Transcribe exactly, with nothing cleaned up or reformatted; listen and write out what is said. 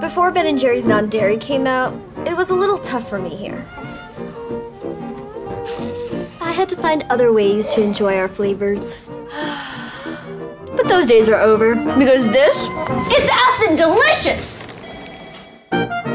Before Ben and Jerry's non-dairy came out, it was a little tough for me here. I had to find other ways to enjoy our flavors. But those days are over, because this is effing delicious!